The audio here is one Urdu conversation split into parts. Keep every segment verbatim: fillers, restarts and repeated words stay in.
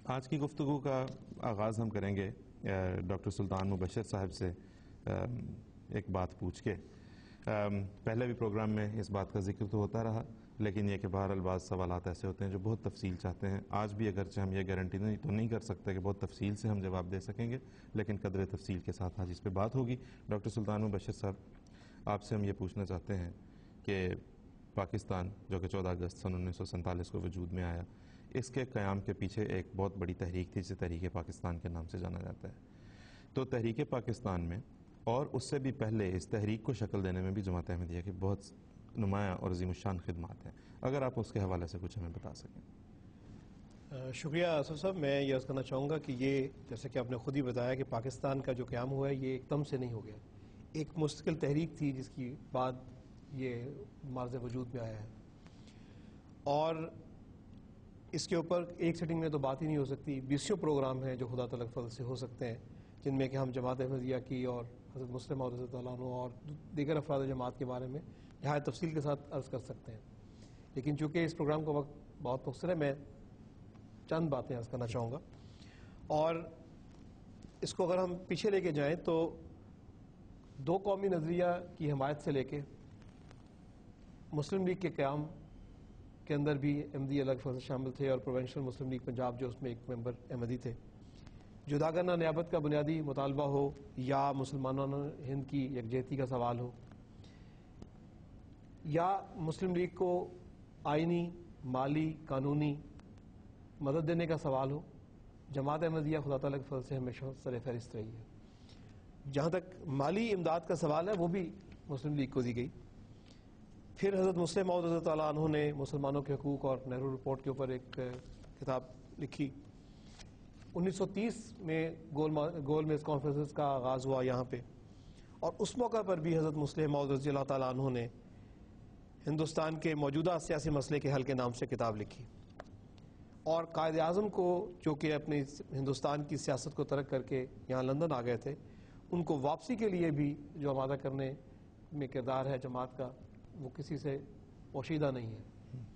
آج کی گفتگو کا آغاز ہم کریں گے ڈاکٹر سلطان مبشر صاحب سے ایک بات پوچھ کے. پہلے بھی پروگرام میں اس بات کا ذکر تو ہوتا رہا، لیکن یہ کہ بہرحال بعض سوالات ایسے ہوتے ہیں جو بہت تفصیل چاہتے ہیں. آج بھی اگرچہ ہم یہ گارنٹی نہیں تو نہیں کر سکتے کہ بہت تفصیل سے ہم جواب دے سکیں گے، لیکن قدر تفصیل کے ساتھ آج اس پہ بات ہوگی. ڈاکٹر سلطان مبشر صاحب، آپ سے ہم یہ پوچھنا چاہتے ہیں کہ پاکستان جو کہ چودہ اگست سن انیس سو سینتالیس کو وجود میں آیا، اس کے قیام کے پیچھے ایک بہت بڑی تحریک تھی جسے تحریک پاکستان کے نام سے جانا جاتا ہے. تو تحریک پاکستان میں اور اس سے بھی پہلے اس تحریک کو شکل دینے میں بھی جماعت احمدیہ کی بہت نمایاں اور عظیم الشان خدمات ہیں. اگر آپ اس کے حوالے سے کچھ ہمیں بتا سکیں. شکریہ آصف صاحب. میں یہ عرض کرنا چاہوں گا کہ یہ جیسے کہ آپ نے خود ہی بتایا کہ پاکستان کا جو قیام ہوا ہے یہ ایک دم سے نہیں ہو گیا. ایک مستقل تحریک تھی جس کی بعد یہ معرض وجود میں آیا ہے، اور اس کے اوپر ایک سیٹنگ میں تو بات ہی نہیں ہو سکتی. بیسیوں پروگرام ہیں جو خدا تعالیٰ کے فضل سے ہو سکتے ہیں، جن میں کہ ہم جماعت احمدیہ کی اور حضرت مسلم موعود رضی اللہ عنہ اور دیگر افراد جماعت کے بارے میں نہایت تفصیل کے ساتھ عرض کر سکتے ہیں. لیکن چونکہ اس پروگرام کا وقت بہت مختصر ہے، میں چند باتیں عرض کرنا چاہوں گا. اور اس کو اگر ہم پیچھے لے کے جائیں تو دو قومی نظریہ کی حمایت سے لے کے مسلم لیگ کے قیام کے اندر بھی احمدی الگ فرض شامل تھے، اور پروونشل مسلم لیگ پنجاب جو اس میں ایک ممبر احمدی تھے. جداگانہ نیابت کا بنیادی مطالبہ ہو یا مسلمانوں ہند کی یکجہتی کا سوال ہو، یا مسلم لیگ کو آئینی، مالی، قانونی مدد دینے کا سوال ہو، جماعت احمدیہ خدا تعالیٰ کے فضل سے ہمیشہ سر فہرست رہی ہے. جہاں تک مالی امداد کا سوال ہے وہ بھی مسلم لیگ کو دی گئی. پھر حضرت مسلم موعود رضی اللہ عنہ نے مسلمانوں کے حقوق اور نہرو رپورٹ کے اوپر ایک کتاب لکھی. انیس سو تیس میں گول گول میز کانفرنس کا آغاز ہوا یہاں پہ، اور اس موقع پر بھی حضرت مسلم موعود رضی اللہ تعالیٰ عنہ نے ہندوستان کے موجودہ سیاسی مسئلے کے حل کے نام سے کتاب لکھی. اور قائد اعظم کو جو کہ اپنی ہندوستان کی سیاست کو ترک کر کے یہاں لندن آ گئے تھے، ان کو واپسی کے لیے بھی جو آمادہ کرنے میں کردار ہے جماعت کا، وہ کسی سے پوشیدہ نہیں ہے.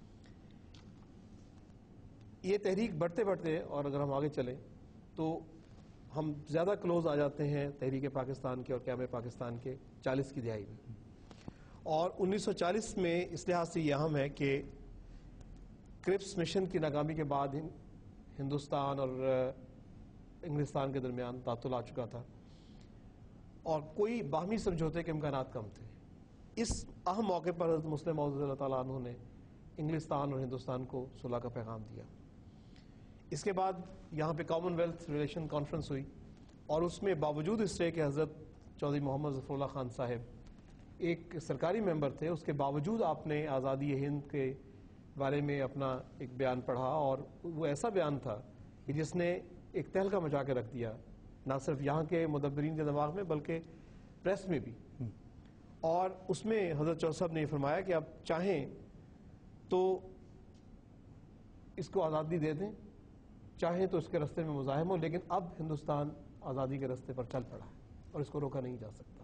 یہ تحریک بڑھتے بڑھتے، اور اگر ہم آگے چلیں تو ہم زیادہ کلوز آ جاتے ہیں تحریک پاکستان کے اور قیام پاکستان کے چالیس کی دہائی میں. اور انیس سو چالیس میں اس لحاظ سے یہ اہم ہے کہ کرپس مشن کی ناکامی کے بعد ہندوستان اور انگلستان کے درمیان تعطل آ چکا تھا، اور کوئی باہمی سمجھوتے کے امکانات کم تھے. اس اہم موقع پر حضرت مسلم موعود رضی اللہ تعالیٰ عنہ نے انگلستان اور ہندوستان کو صلح کا پیغام دیا. اس کے بعد یہاں پہ کامن ویلتھ ریلیشن کانفرنس ہوئی، اور اس میں باوجود اس سے کہ حضرت چودھری محمد ظفر اللہ خان صاحب ایک سرکاری ممبر تھے، اس کے باوجود آپ نے آزادی ہند کے بارے میں اپنا ایک بیان پڑھا، اور وہ ایسا بیان تھا کہ جس نے ایک تہلکہ مچا کے رکھ دیا، نہ صرف یہاں کے مدبرین کے دماغ میں بلکہ پریس میں بھی. اور اس میں حضرت چودھری صاحب نے یہ فرمایا کہ آپ چاہیں تو اس کو آزادی دے دیں، چاہیں تو اس کے راستے میں مزاحم ہو، لیکن اب ہندوستان آزادی کے راستے پر چل پڑا ہے اور اس کو روکا نہیں جا سکتا.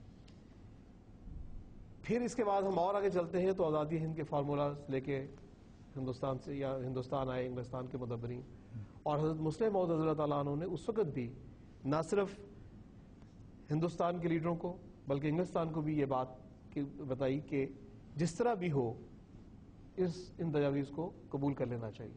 پھر اس کے بعد ہم اور آگے چلتے ہیں تو آزادی ہند کے فارمولاز لے کے ہندوستان سے یا ہندوستان آئے انگلستان کے مدبرین، اور حضرت مسلم موعود رضی اللہ تعالیٰ عنہ نے اس وقت بھی نہ صرف ہندوستان کے لیڈروں کو بلکہ انگلستان کو بھی یہ بات بتائی کہ جس طرح بھی ہو اس ان تجاویز کو قبول کر لینا چاہیے.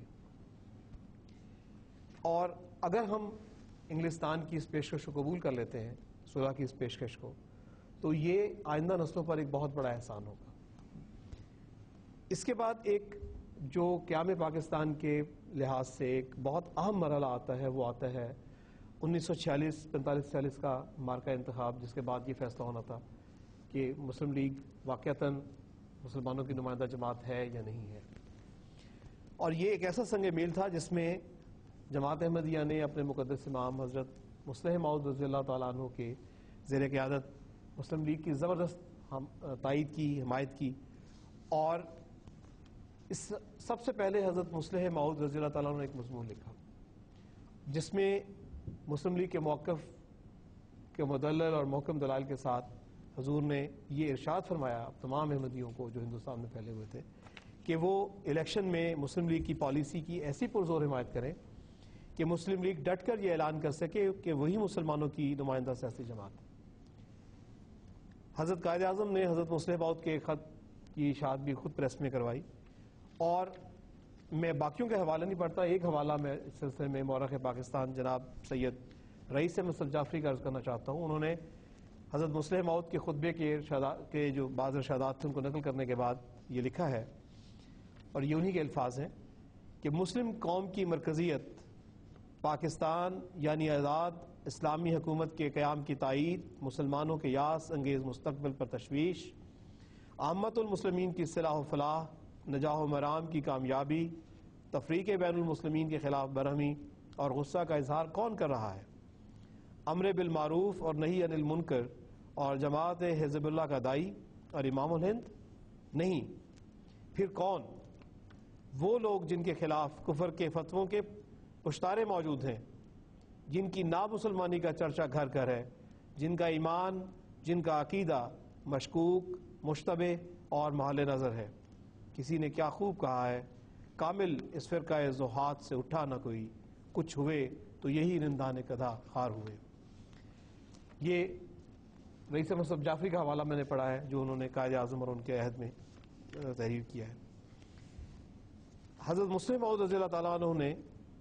اور اگر ہم انگلستان کی اس پیشکش کو قبول کر لیتے ہیں، صلح کی اس پیشکش کو، تو یہ آئندہ نسلوں پر ایک بہت بڑا احسان ہوگا. اس کے بعد ایک جو قیام پاکستان کے لحاظ سے ایک بہت اہم مرحلہ آتا ہے، وہ آتا ہے انیس سو چھیالیس پینتالیس چھیالیس کا مارکہ انتخاب، جس کے بعد یہ فیصلہ ہونا تھا کہ مسلم لیگ واقعتاً مسلمانوں کی نمائندہ جماعت ہے یا نہیں ہے. اور یہ ایک ایسا سنگ میل تھا جس میں جماعت احمدیہ نے اپنے مقدس امام حضرت مسلم موعود رضی اللہ تعالیٰ عنہ کے زیر قیادت مسلم لیگ کی زبردست تائید کی، حمایت کی. اور اس سب سے پہلے حضرت مسلم موعود رضی اللہ تعالیٰ عنہ نے ایک مضمون لکھا جس میں مسلم لیگ کے موقف کے مدلل اور محکم دلائل کے ساتھ حضور نے یہ ارشاد فرمایا تمام احمدیوں کو جو ہندوستان میں پھیلے ہوئے تھے کہ وہ الیکشن میں مسلم لیگ کی پالیسی کی ایسی پرزور حمایت کریں کہ مسلم لیگ ڈٹ کر یہ اعلان کر سکے کہ وہی مسلمانوں کی نمائندہ سیاسی جماعت ہے۔ حضرت قائد اعظم نے حضرت مسلح موعود کے خط کی اشاعت بھی خود پریس میں کروائی، اور میں باقیوں کے حوالے نہیں پڑھتا، ایک حوالہ میں اس سلسلے میں مورخ پاکستان جناب سید رئیس احمد سلجافری کا عرض کرنا چاہتا ہوں۔ انہوں نے حضرت مسلح موعود کے خطبے کے ارشادات کے جو بعض ارشادات تھے ان کو نقل کرنے کے بعد یہ لکھا ہے، اور یہ انہی کے الفاظ ہیں کہ مسلم قوم کی مرکزیت، پاکستان یعنی آزاد اسلامی حکومت کے قیام کی تائید، مسلمانوں کے یاس انگیز مستقبل پر تشویش، عامت المسلمین کی اصلاح و فلاح، نجاح و مرام کی کامیابی، تفریق بین المسلمین کے خلاف برہمی اور غصہ کا اظہار کون کر رہا ہے؟ امر بالمعروف اور نہی عن المنکر اور جماعت حزب اللہ کا دائی اور امام الہند؟ نہیں، پھر کون؟ وہ لوگ جن کے خلاف کفر کے فتووں کے پشتارے موجود ہیں، جن کی نامسلمانی کا چرچا گھر گھر ہے، جن کا ایمان، جن کا عقیدہ مشکوک، مشتبہ اور محل نظر ہے۔ کسی نے کیا خوب کہا ہے، کامل اس فرقہ زہاد سے اٹھا نہ کوئی، کچھ ہوئے تو یہی رندان کدھا خار ہوئے۔ یہ رئیس احمد سلجافری کا حوالہ میں نے پڑھا ہے جو انہوں نے قائد اعظم اور ان کے عہد میں تحریر کیا ہے۔ حضرت مسلح موعود رضی اللہ تعالیٰ عنہ نے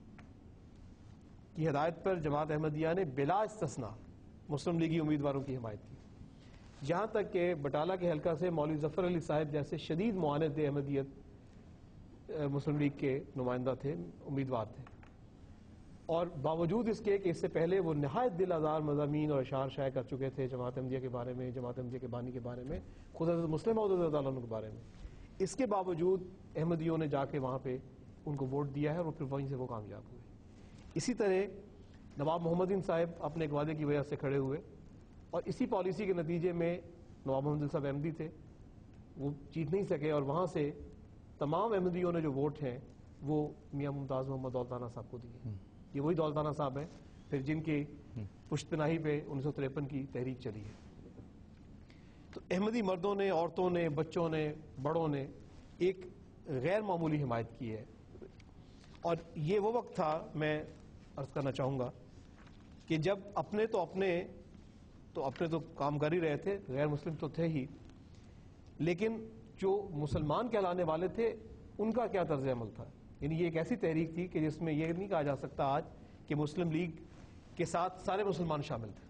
کی ہدایت پر جماعت احمدیہ نے بلا استثناء مسلم لیگی امیدواروں کی حمایت کی، جہاں تک کہ بٹالہ کے حلقہ سے مولوی ظفر علی صاحب جیسے شدید معاند احمدیت مسلم لیگ کے نمائندہ تھے، امیدوار تھے، اور باوجود اس کے کہ اس سے پہلے وہ نہایت دل آزار مضامین اور اشعار شائع کر چکے تھے جماعت احمدیہ کے بارے میں، جماعت احمدیہ کے بانی کے بارے میں، خود حضرت مسلح موعود رضی اللہ عنہ کے بارے میں، اس کے باوجود احمدیوں نے جا کے وہاں پہ ان کو ووٹ دیا ہے اور پھر وہیں سے وہ کامیاب ہوئے۔ اسی طرح نواب محمد الدین صاحب اپنے ایک وعدے کی وجہ سے کھڑے ہوئے، اور اسی پالیسی کے نتیجے میں نواب محمد صاحب احمدی تھے، وہ جیت نہیں سکے، اور وہاں سے تمام احمدیوں نے جو ووٹ ہیں وہ میاں ممتاز محمد دولتانہ صاحب کو دیے۔ یہ وہی دولتانہ صاحب ہیں پھر جن کی پشت پناہی پہ انیس سو تریپن کی تحریک چلی ہے۔ تو احمدی مردوں نے، عورتوں نے، بچوں نے، بڑوں نے ایک غیر معمولی حمایت کی ہے، اور یہ وہ وقت تھا، میں عرض کرنا چاہوں گا کہ جب اپنے تو اپنے تو اپنے تو کام کر ہی رہے تھے، غیر مسلم تو تھے ہی، لیکن جو مسلمان کہلانے والے تھے ان کا کیا طرز عمل تھا؟ یعنی یہ ایک ایسی تحریک تھی کہ جس میں یہ نہیں کہا جا سکتا آج کہ مسلم لیگ کے ساتھ سارے مسلمان شامل تھے۔